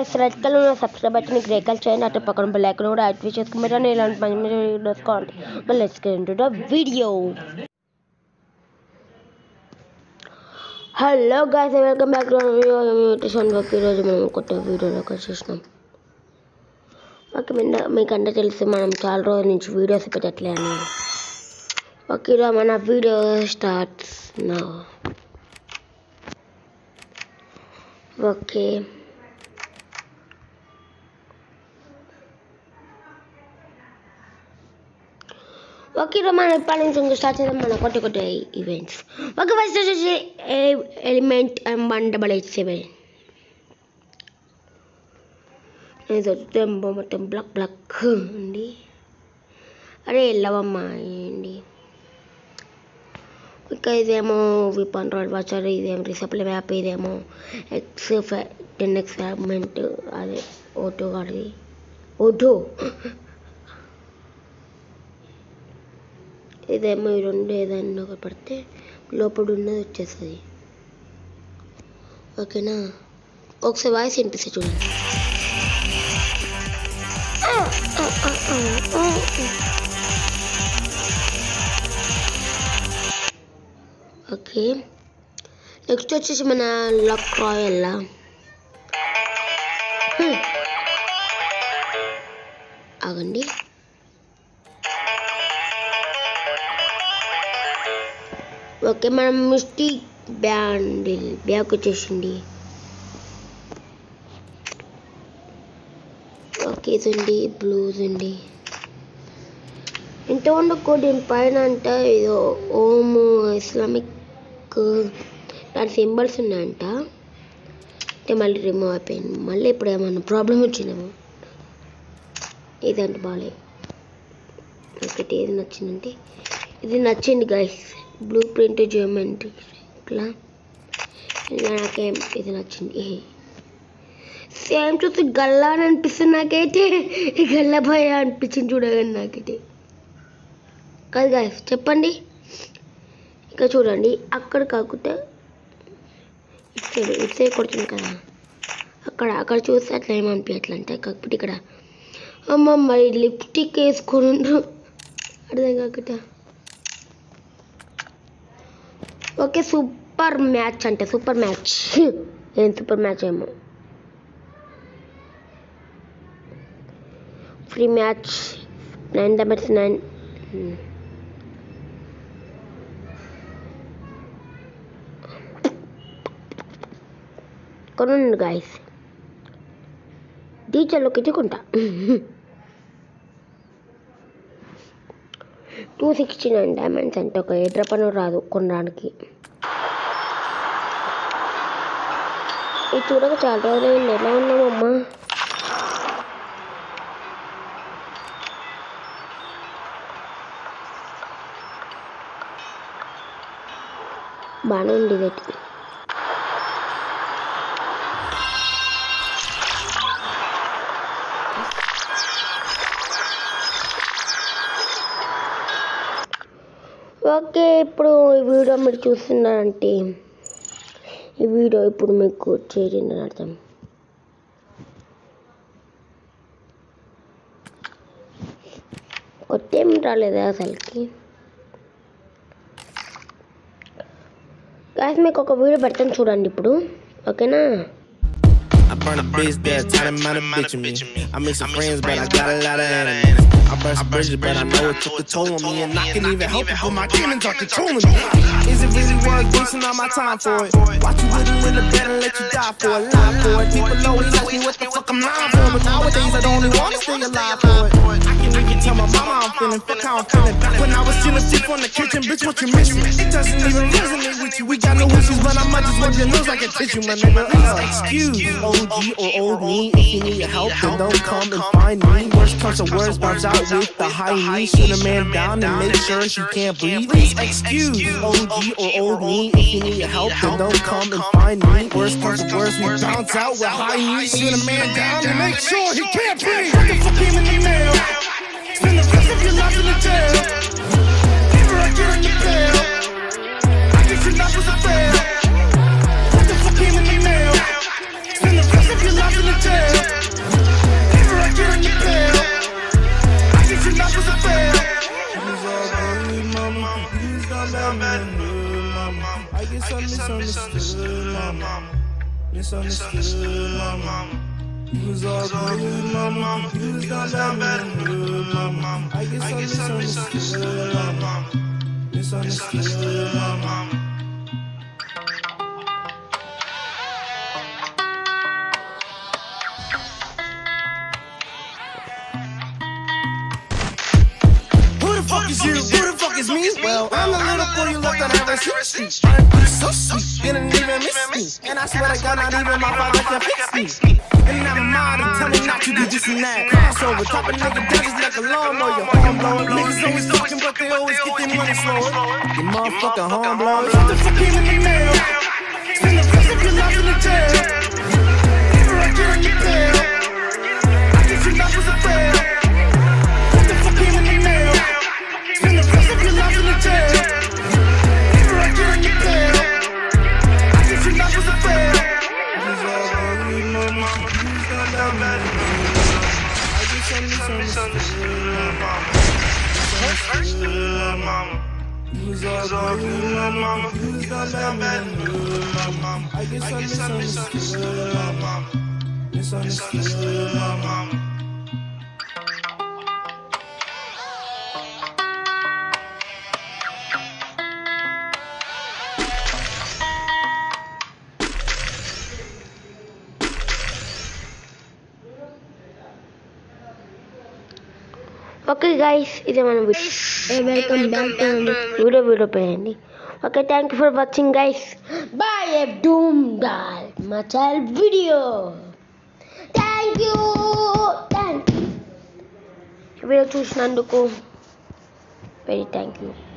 Red colour subscribe button grey colour చేయండి. అటు పక్కన బెల్ ఐకాన్ కూడా యాక్టివేట్ చేసుకుంటారని ఇలాంటి మంచి మంచి వీడియోస్ కావాలి. Let's get into the video. Hello guys, welcome back to nutrition work. ఈరోజు మనం కొత్త వీడియోలోకి వచ్చేసినాం. ఓకే, మీకంటే తెలిసి మనం చాలా రోజుల నుంచి వీడియోస్ పెట్టట్లే అని. ఓకే, ఈరోజు మన వీడియో స్టార్ట్స్ నౌ. ఓకే, ఈరోజు మనం ఇప్పటి నుంచి స్టార్ట్ చేద్దాం మన కొత్త ఈవెంట్స్. ఓకే, ఫస్ట్ వచ్చేసి ఎలిమెంట్ M187. మొత్తం బ్లాక్ బ్లాక్ అండి. అరే వెళ్ళవమ్మా అండి. ఇంకా ఇదేమో విపాన్ రాడ్ వాచర్, ఇదేమో రిసప్లై మ్యాప్, ఇదేమో X10X ఫ్రాగ్మెంట్, అదే ఓటో గాడిది ఓటో. ఇదేమో ఈ రెండు ఏదైనా ఒకటి పడితే లోపల ఉన్నది వచ్చేస్తుంది. ఓకేనా, ఒకసారి వాయిస్ వినిపిస్తే చూడండి. ఓకే, నెక్స్ట్ వచ్చేసి మన లక్ రాయల్. ఆగండి, ఓకే మనం మిస్టిక్ బ్యాండిల్ బ్యాక్ వచ్చేసింది. ఓకే, ఇదండి బ్లూస్ అండి. ఇంత ఉండకు దీని పైన అంట ఏదో ఓమ్ ఇస్లామిక్ దాని సింబల్స్ ఉన్నాయంట. అంటే మళ్ళీ రిమూవ్ అయిపోయింది. మళ్ళీ ఇప్పుడు ఏమన్నా ప్రాబ్లం వచ్చిందేమో. ఇదంటే బాగాలేదు. ఒకటి ఏది నచ్చిందంటే ఇది నచ్చింది గైస్, బ్లూ ప్రింట్ జియోమెట్రీ ఇట్లా. నాకేం ఇది నచ్చింది. సేమ్ చూసి గల్లా అని అనిపిస్తుంది నాకైతే. గల్లా భయ అనిపించింది చూడగానే నాకైతే. కాదు గైస్, చెప్పండి. ఇంకా చూడండి, అక్కడ కాకుండా ఇటు సైడ్ కొడుతుంది కదా, అక్కడ చూస్తే అట్లా ఏమనిపించట్లంటే. కాకపోతే ఇక్కడ అమ్మమ్మ లిప్స్టిక్ వేసుకొని అర్థం కాకుండా. ఓకే, సూపర్ మ్యాచ్ అంటే సూపర్ మ్యాచ్. ఏం సూపర్ మ్యాచ్ ఏమో. Free match 9 damage 9. కొనండి గాయస్, టీచర్లోకి ఇచ్చుకుంటా. 269 diamonds అంటే ఒక ఎడ్ర పని రాదు కొనడానికి. ఇది చూడక చాలా రోజులు ఎలా ఉన్నామమ్మా. బాగానే ఉంది ఇది. ఓకే, ఇప్పుడు ఈ వీడియో మీరు చూస్తున్నారంటే ఈ వీడియో ఇప్పుడు మీకు చేరిందని అర్థం. కొత్త ఏం రాలేదా అసలుకి. గాయస్, మీకు ఒక వీడియో పెడతాను చూడండి ఇప్పుడు. ఓకేనా, I burn a bitch there, tell them I'm a bitch with me. I make some friends, but I got a lot of enemies. I burn some bridges, but I know it took a toll on me. And I can even help it, but my demons are controlling me. Is it really worth wasting all my time for it? Watch you with it in the bed and let you die for it. Lie for it. People always ask me what the fuck I'm lying for, but nowadays I don't only want to stay alive for it. I can even tell my mama I'm feeling, fuck how I'm feeling. Back when I was stealing shit from the kitchen, bitch, what you missing? It doesn't even resonate with you. We got no issues, but I might just wipe your nose like a tissue, my nigga. Excuse OG or old me. If you need help, then don't come and find me. Worst comes to words, bounce out with the high knee. Shoot a man down and make sure she can't breathe. Please excuse OG or old me. If you need help, then don't come and find me. Worst comes to words, we bounce out with high knee. Shoot a man down and make sure he can't breathe. What the fuck came in the mail? Spend the rest of your life in the jail. Never again in the mail. I guess your life was a fail. What the fuck came in the mail? Spend the rest of your life in the jail. down bad in the hood, mama. I guess I'm misunderstood, mama. Misunderstood, mama. You was all good, mama. You was down bad in the hood, mama. I guess I'm misunderstood, mama. Misunderstood, mama. Who the fuck is you? Who the fuck is me? Well, I'm the little boy you left on every street. So sweet, didn't even miss me. And I swear to God, not even my father can fix me. And never mind, and tell me not to do this and that. Crossover, top a nigga down just like a lawnmower. Your horn blowing. Niggas always talking, but they always get their money slower. You motherfucking horn blowers. What the fuck came in the mail? Spend the rest of your life in the jail. Never I get in your bail. I guess your life was a fail. What the fuck came in the mail? Spend the rest of your life in the jail. Never I get in your bail. I guess your life was a fail. You was all good, mama. You was down bad in the hood, mama. I guess I misunderstood, mama. Misunderstood, mama. Okay guys, ఇది మన welcome back to video పేయండి. Okay, thank you for watching guys. Bye డూమ్ డాల్ మచాల్ video. Thank you video చూసినందుకు very thank you.